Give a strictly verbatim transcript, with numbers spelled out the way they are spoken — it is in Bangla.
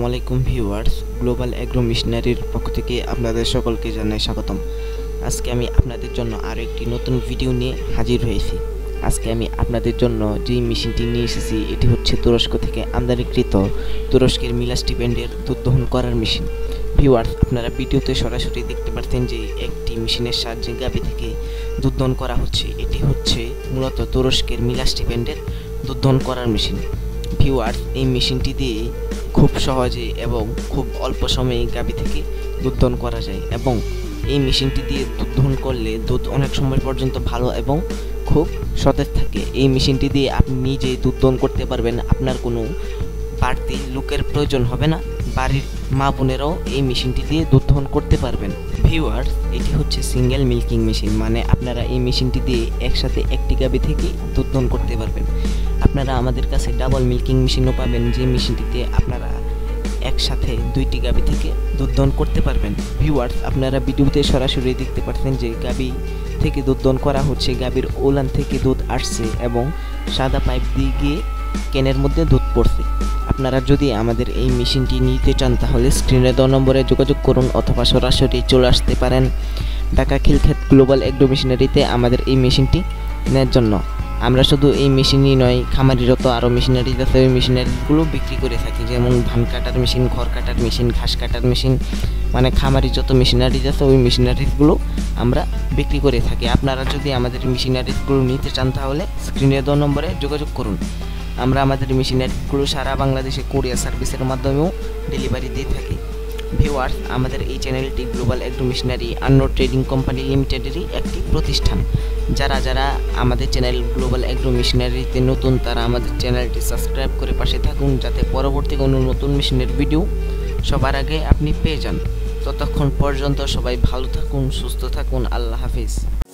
আসসালামু আলাইকুম ভিউয়ার্স, গ্লোবাল এগ্রো মিশনারির পক্ষ থেকে আপনাদের সকলকে জানাই স্বাগতম। আজকে আমি আপনাদের জন্য আরও একটি নতুন ভিডিও নিয়ে হাজির হয়েছি। আজকে আমি আপনাদের জন্য যেই মেশিনটি নিয়ে এসেছি এটি হচ্ছে তুরস্ক থেকে আমদানিকৃত তুরস্কের মিলাস্টি ব্র্যান্ডের দুধ দহন করার মেশিন। ভিউয়ার্স, আপনারা ভিডিওতে সরাসরি দেখতে পাচ্ছেন যে একটি মেশিনের সাহায্যে গাভী থেকে দুধ দহন করা হচ্ছে। এটি হচ্ছে মূলত তুরস্কের মিলাস্টি ব্র্যান্ডের দুধ দহন করার মেশিন। ভিউয়ার্স, এই মেশিনটি দিয়ে খুব সহজে এবং খুব অল্প সময়ে গাভী থেকে দুধ দহন করা যায় এবং এই মেশিনটি দিয়ে দুধ দহন করলে দুধ অনেক সময় পর্যন্ত ভালো এবং খুব সতেজ থাকে। এই মেশিনটি দিয়ে আপনি নিজে দুধ দহন করতে পারবেন, আপনার কোনো বাড়তি লোকের প্রয়োজন হবে না। বাড়ির মা বোনেরাও এই মেশিনটি দিয়ে দুধ দহন করতে পারবেন। ভিউয়ার্স, এটি হচ্ছে সিঙ্গেল মিল্কিং মেশিন, মানে আপনারা এই মেশিনটি দিয়ে একসাথে একটি গাভী থেকে দুধ দহন করতে পারবেন। আপনারা আমাদের কাছে ডাবল মিল্কিং মেশিনও পাবেন, যে মেশিনটিতে আপনারা একসাথে দুইটি গাভী থেকে দুধ দহন করতে পারবেন। ভিউয়ার্স, আপনারা ভিডিওতে সরাসরি দেখতে পাচ্ছেন যে গাভী থেকে দুধ দহন করা হচ্ছে, গাভীর ওলান থেকে দুধ আসছে এবং সাদা পাইপ দিয়ে গিয়ে ক্যানের মধ্যে দুধ পড়ছে। আপনারা যদি আমাদের এই মেশিনটি নিতে চান তাহলে স্ক্রিনে দেওয়া নম্বরে যোগাযোগ করুন অথবা সরাসরি চলে আসতে পারেন ঢাকা খিলক্ষেত গ্লোবাল এগ্রো মেশিনারিতে আমাদের এই মেশিনটি নেওয়ার জন্য। আমরা শুধু এই মেশিনই নয়, খামারিরত আরও মেশিনারি আছে, ওই মেশিনারিগুলো বিক্রি করে থাকি, যেমন ধান কাটার মেশিন, খড় কাটার মেশিন, ঘাস কাটার মেশিন, মানে খামারি যত মেশিনারি আছে ওই মেশিনারিগুলো আমরা বিক্রি করে থাকি। আপনারা যদি আমাদের মেশিনারিগুলো নিতে চান তাহলে স্ক্রিনে দেওয়া নম্বরে যোগাযোগ করুন। আমরা আমাদের মেশিনারিগুলো সারা বাংলাদেশে কোরিয়ার সার্ভিসের মাধ্যমেও ডেলিভারি দিয়ে থাকি। ভিউয়ার্স, আমাদের এই চ্যানেলটি global agro machinery and trading company লিমিটেডেরই একটি প্রতিষ্ঠান। যারা যারা আমাদের চ্যানেল গ্লোবাল এগ্রো মিশনারিতে নতুন তারা আমাদের চ্যানেলটি সাবস্ক্রাইব করে পাশে থাকুন, যাতে পরবর্তী কোনো নতুন মেশিনের ভিডিও সবার আগে আপনি পেয়ে যান। ততক্ষণ পর্যন্ত সবাই ভালো থাকুন, সুস্থ থাকুন। আল্লাহ হাফিজ।